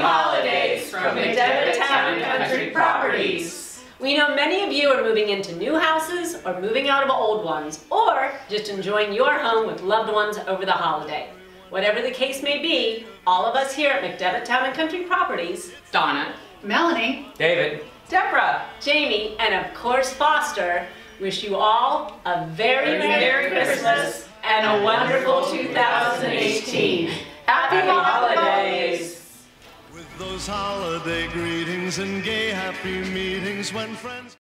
holidays from McDevitt Town and Country Properties. We know many of you are moving into new houses or moving out of old ones, or just enjoying your home with loved ones over the holiday. Whatever the case may be, all of us here at McDevitt Town and Country Properties, Donna, Melanie, David, Deborah, Jamie, and of course Foster, wish you all a very Merry Christmas and a wonderful 2018. Happy holidays! With those holiday greetings and gay happy meetings when friends